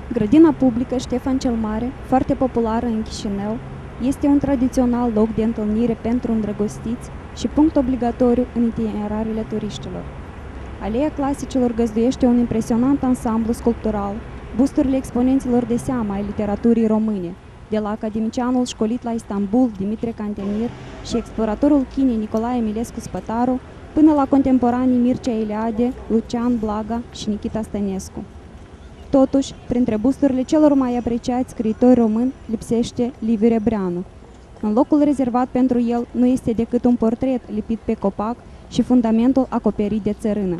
Grădina publică Ștefan cel Mare, foarte populară în Chișinău, este un tradițional loc de întâlnire pentru îndrăgostiți și punct obligatoriu în itinerariile turiștilor. Aleea Clasicilor găzduiește un impresionant ansamblu sculptural, busturile exponenților de seamă ai literaturii române, de la academicianul școlit la Istanbul Dimitrie Cantemir și exploratorul Chinei Nicolae Emilescu Spătaru, până la contemporanii Mircea Eliade, Lucian Blaga și Nikita Stănescu. Totuși, printre busturile celor mai apreciați scriitori români lipsește Liviu Rebreanu. În locul rezervat pentru el nu este decât un portret lipit pe copac și fundamentul acoperit de țărână.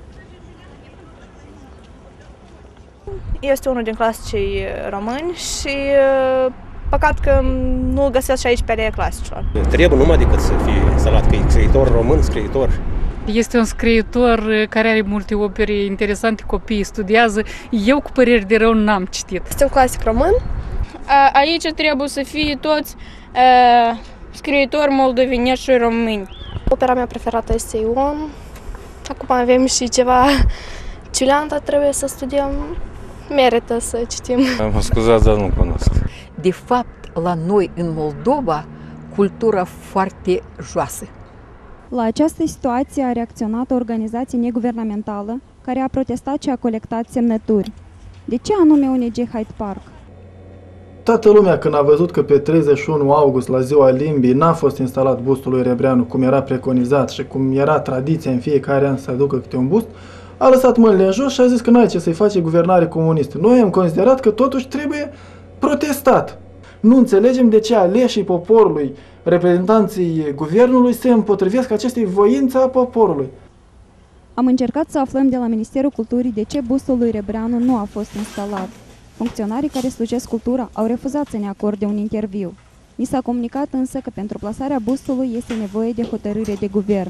Este unul din clasicii români și păcat că nu îl găsesc și aici pe Aleea Clasicilor. Trebuie numai decât să fie instalat, că e scriitor român, scriitor. Este un scriitor care are multe opere interesante, copiii studiază. Eu, cu păreri de rău, n-am citit. Este un clasic român. Aici trebuie să fie toți scriitori moldoveneni și români. Opera mea preferată este Ion. Acum avem și ceva Ciulean, dar trebuie să studiem. Merită să citim. Mă scuzați, dar nu cunosc. De fapt, la noi, în Moldova, cultura foarte joasă. La această situație a reacționat o organizație neguvernamentală care a protestat și a colectat semnături. De ce anume ONG Hyde Park? Toată lumea, când a văzut că pe 31 august, la ziua limbii, n-a fost instalat bustul lui Rebreanu cum era preconizat și cum era tradiția în fiecare an să aducă câte un bust, a lăsat mâinile în jos și a zis că n-ai ce să-i face guvernare comunistă. Noi am considerat că totuși trebuie protestat. Nu înțelegem de ce aleșii poporului, reprezentanții guvernului, se împotrivesc acestei voințe a poporului. Am încercat să aflăm de la Ministerul Culturii de ce bustul lui Rebreanu nu a fost instalat. Funcționarii care slujesc cultura au refuzat să ne acorde un interviu. Ni s-a comunicat însă că pentru plasarea bustului este nevoie de hotărâre de guvern.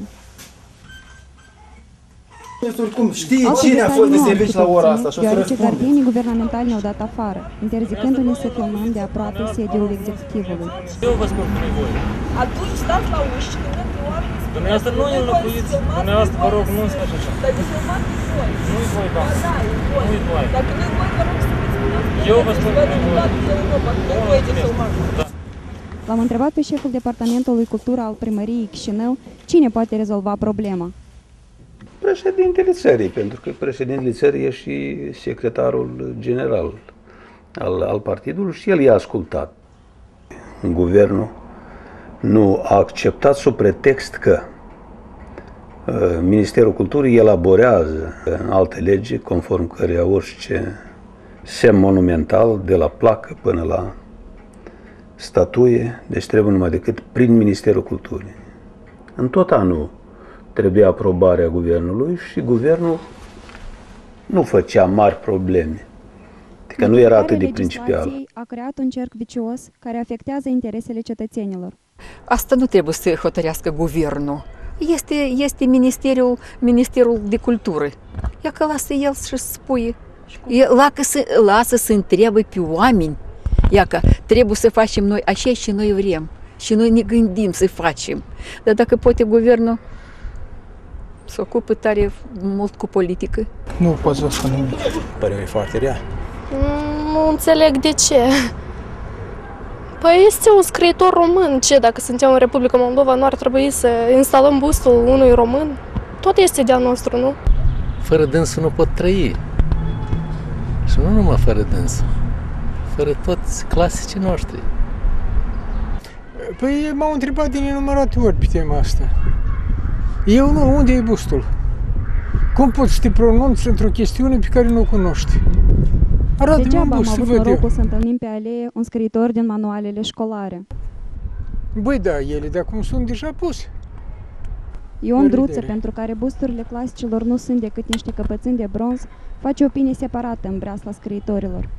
Oricum, știi cine a fost de servici la ora asta și o să deoarece răspunde. gardienii guvernamentali ne-au dat afară, interzicându-ne să filmăm de aproape sediul executivului. Eu vă spun că nu-i voie. Atunci stați la uși și când oamenii spun... Dumneavoastră nu îl înlocuiți, dumneavoastră vă rog, nu-ți faci așa. Dar de filmat e voi. Nu-i voie, doamnă. Da, e voi. Nu-i voie. Dacă nu-i voie, vă rog să spuneți. Eu vă spun că nu-i voie. Nu-i voie de filmat. L-am întrebat pe șeful Departamentului Cultură al Primăriei Chișinău cine poate rezolva problema. Președintele țării, pentru că președintele țării e și secretarul general al partidului și el i-a ascultat. Guvernul nu a acceptat sub pretext că Ministerul Culturii elaborează alte legi conform căreia orice semn monumental, de la placă până la statuie, deci trebuie numai decât prin Ministerul Culturii. În tot anul trebuia aprobarea guvernului și guvernul nu făcea mari probleme. Adică nu era atât de principial. A creat un cerc vicios care afectează interesele cetățenilor. Asta nu trebuie să hotărească guvernul. Este Ministerul de Cultură. Ia că lasă el să spui. Lasă să întrebe pe oameni. Ia că trebuie să facem noi așa și noi vrem. Și noi ne gândim să facem. Dar dacă poate guvernul se ocupă tare mult cu politică. Nu pot să spun nimic. Părerea e foarte rea. Nu înțeleg de ce. Păi este un scriitor român. Ce, dacă suntem în Republica Moldova, nu ar trebui să instalăm bustul unui român? Tot este de-a nostru, nu? Fără dânsul nu pot trăi. Și nu numai fără dânsul. Fără toți clasicii noștri. Păi m-au întrebat de nenumărate ori pe tema asta. Eu nu, unde e bustul? Cum poți să te pronunți într-o chestiune pe care nu o cunoști? Arată-mi un Degeaba am bust să avut văd eu. norocul să întâlnim pe alee un scriitor din manualele școlare. Băi, da, ele de acum sunt deja puse. Ion Druță, pentru care busturile clasicilor nu sunt decât niște căpățâni de bronz, face opinie separată în breasla scriitorilor.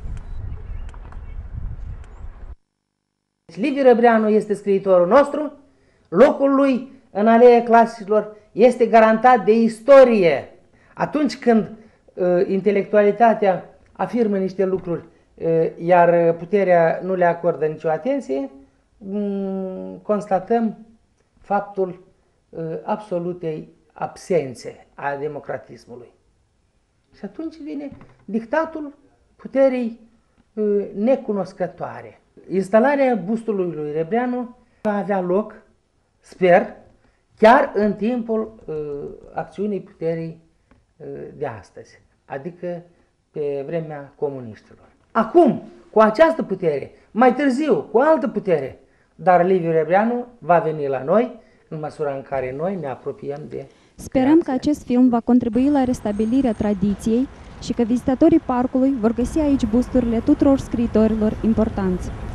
Liviu Rebreanu este scriitorul nostru, locul lui în aleea clasicilor este garantat de istorie. Atunci când intelectualitatea afirmă niște lucruri, iar puterea nu le acordă nicio atenție, constatăm faptul absolutei absențe a democratismului. Și atunci vine dictatul puterii necunoscătoare. Instalarea bustului lui Rebreanu va avea loc, sper, chiar în timpul acțiunii puterii de astăzi, adică pe vremea comuniștilor. Acum, cu această putere, mai târziu, cu altă putere, dar Liviu Rebreanu va veni la noi în măsura în care noi ne apropiem de Sperăm că acest film va contribui la restabilirea tradiției și că vizitatorii parcului vor găsi aici busturile tuturor scriitorilor importanți.